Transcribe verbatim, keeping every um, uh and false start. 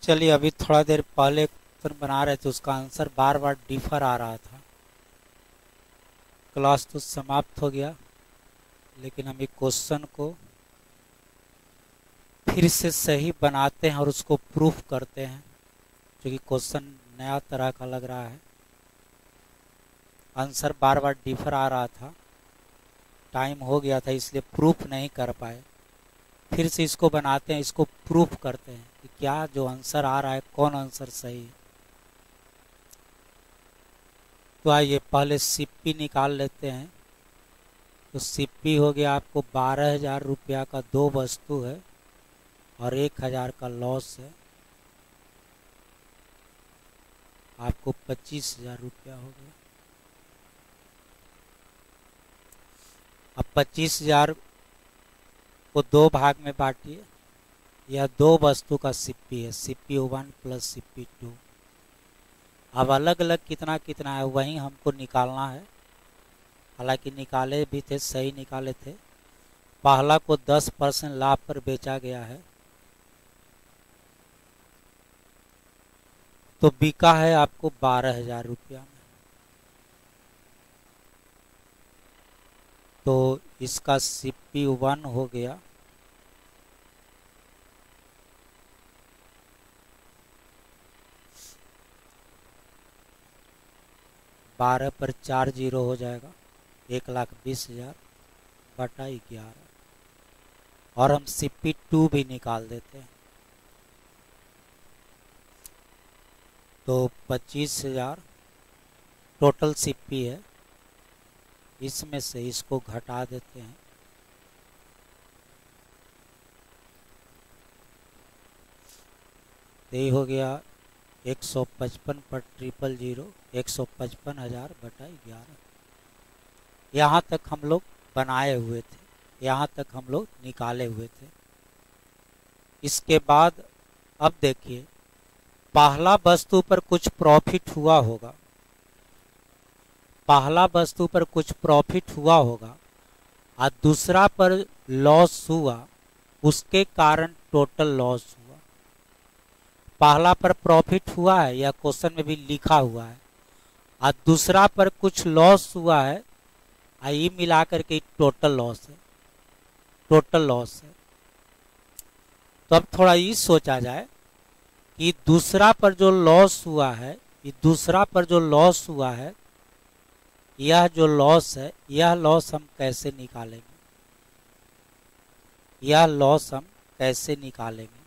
चलिए, अभी थोड़ा देर पहले क्वेश्चन बना रहे थे, उसका आंसर बार बार डिफर आ रहा था। क्लास तो समाप्त हो गया, लेकिन हम एक क्वेश्चन को फिर से सही बनाते हैं और उसको प्रूफ करते हैं, क्योंकि क्वेश्चन नया तरह का लग रहा है। आंसर बार बार डिफर आ रहा था, टाइम हो गया था, इसलिए प्रूफ नहीं कर पाए। फिर से इसको बनाते हैं, इसको प्रूफ करते हैं कि क्या जो आंसर आ रहा है कौन आंसर सही है। तो आइए पहले सिप्पी निकाल लेते हैं। तो सिप्पी हो गया आपको बारह हजार रुपया का दो वस्तु है और एक हजार का लॉस है, आपको पच्चीस हजार रुपया हो गया। अब पच्चीस हजार को दो भाग में बांटिए। यह दो वस्तु का सिप्पी है, CP one plus CP two. अब अलग अलग कितना कितना है वही हमको निकालना है। हालांकि निकाले भी थे, सही निकाले थे। पहला को दस परसेंट लाभ पर बेचा गया है, तो बिका है आपको बारह हजार रुपया में। तो इसका सिप्पी वन हो गया बारह पर चार जीरो हो जाएगा, एक लाख बीस हजार बटा ग्यारह। और हम सिप्पी टू भी निकाल देते हैं। तो पच्चीस हजार टोटल सिप्पी है, इसमें से इसको घटा देते हैं। यही हो गया एक सौ पचपन पर ट्रिपल जीरो, एक सौ पचपन हजार बटा ग्यारह। यहाँ तक हम लोग बनाए हुए थे, यहाँ तक हम लोग निकाले हुए थे। इसके बाद अब देखिए, पहला वस्तु पर कुछ प्रॉफिट हुआ होगा, पहला वस्तु पर कुछ प्रॉफिट हुआ होगा और दूसरा पर लॉस हुआ, उसके कारण टोटल लॉस हुआ। पहला पर प्रॉफिट हुआ है, यह क्वेश्चन में भी लिखा हुआ है, और दूसरा पर कुछ लॉस हुआ है, ये मिला करके टोटल लॉस है, टोटल लॉस है। तो अब थोड़ा ये सोचा जाए कि दूसरा पर जो लॉस हुआ है, ये दूसरा पर जो लॉस हुआ है, यह जो लॉस है, यह लॉस हम कैसे निकालेंगे, यह लॉस हम कैसे निकालेंगे।